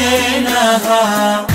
وزينها.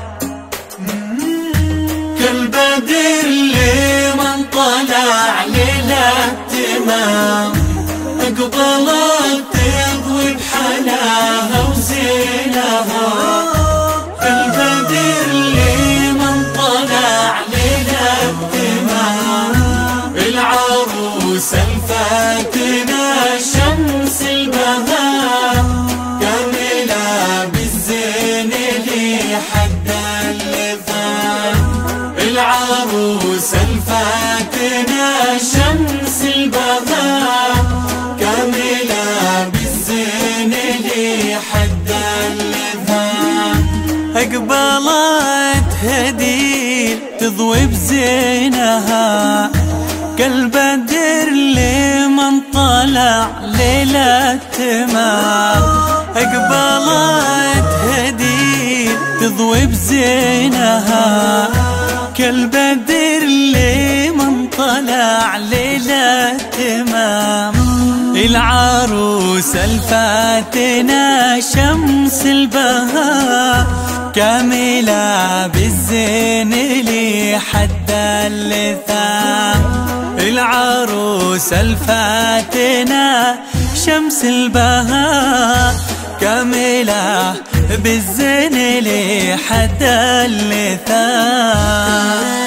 كل بدر لمن طلع ليلة تمام أقبلت تضوي بحلاها وزينها. كل بدر لمن طلع ليلة تمام العروس الفاتنة شمس البهاء كاملة بالزين اللي حد اللفاف. العروس الفاتنة شمس البهاء كاملة بالزين اللي حد اللفاف. أقبلت هديل تضوي بزينها كالبدر لمن طلع ليلة تمام. أقبلت هديل تضوي بزينها كالبدر لمن طلع ليلة تمام. العروس الفاتنة شمس البهاء كاملة بالزين اللي حد اللثام. العروس الفاتنة شمس البهاء كاملة بالزين اللي حد اللثام.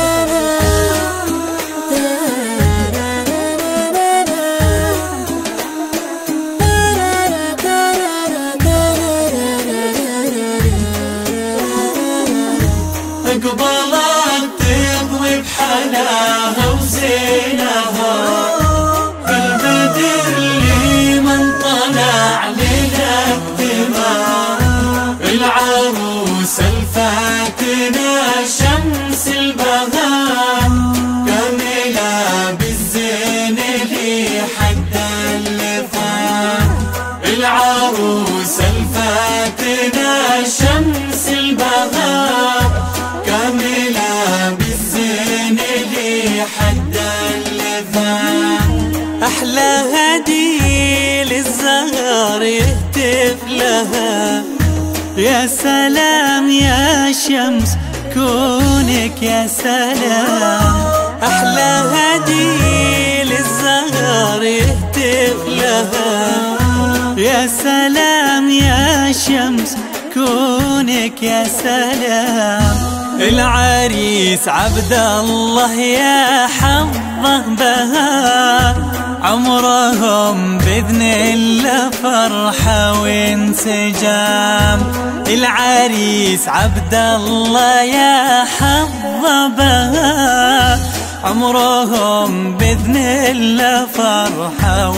أقبلت تضوي بحلاها وزينها. بالبدر لمن طلع ليلة تمام العروس الفاتنة شمس البهاء كاملة بالزين اللي حد اللفاف. العروس الفاتنة شمس البهاء كاملة بالزين اللي حد اللفاف. أحلى هدية للزهر يهتف لها يا سلام يا شمس كونك يا سلام. أحلى هدية للزهر يهتف لها يا سلام يا شمس كونك يا سلام. العريس عبد الله يا حظه بها عمرهم بإذن الله فرحة وانسجام. العريس عبد الله يا حظه بها عمرهم بإذن الله فرحة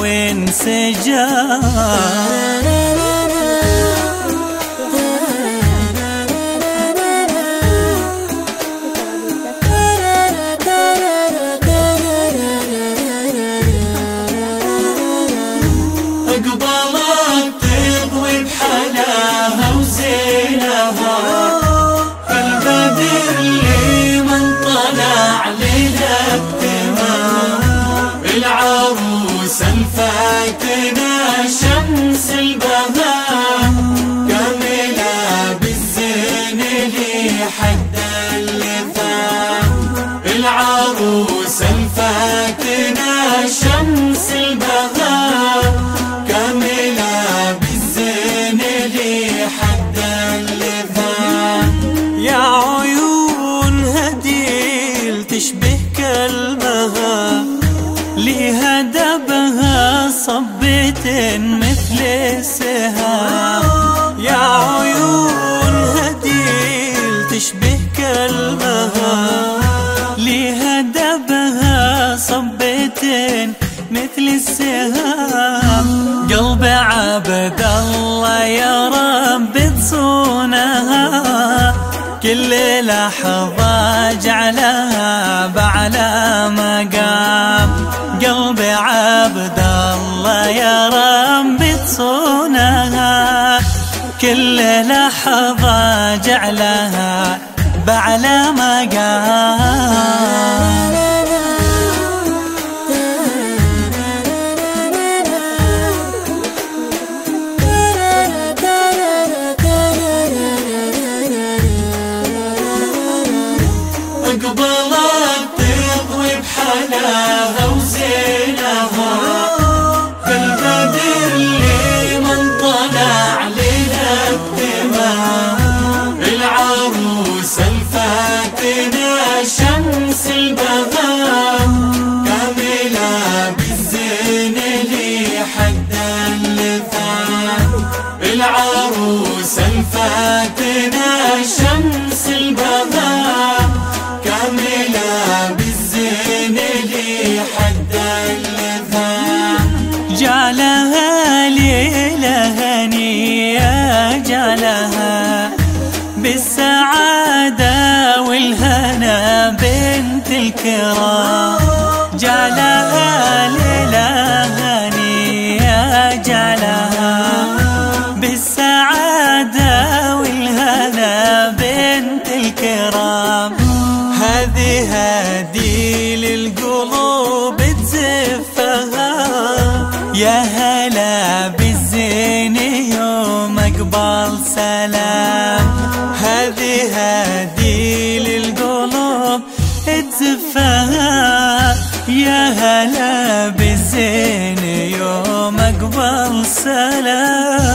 وانسجام. أقبلت تضوي بحلاها وزينها. البدر لمن طلع ليلة تمام العروس الفاتنة شمس البهاء كاملة بالزين اللي حد اللفاف. العروس الفاتنة شمس البهاء كاملة بالزين اللي حد اللفاف. يا عيون هديل تشبه كلبها ليها دبها صبة مثل السهام. يا عيون هديل تشبه كلبها ليها دبها صبة مثل السهام. قلب عبد الله يا رب تصونها كل لحظة جعلها بعلى مقام. قلب عبد الله يا رب تصونها كل لحظة جعلها بعلى مقام. جالها بالسعادة والهنا بنت الكرام، جعلها ليلة هنية، جعلها بالسعادة والهنا بنت الكرام. هذه هدي للقلوب تزفها، يا هلا بالزين يوم اقبل سلام. هذه هدي للقلوب تزفها، يا هلا بالزين يوم اقبل سلام.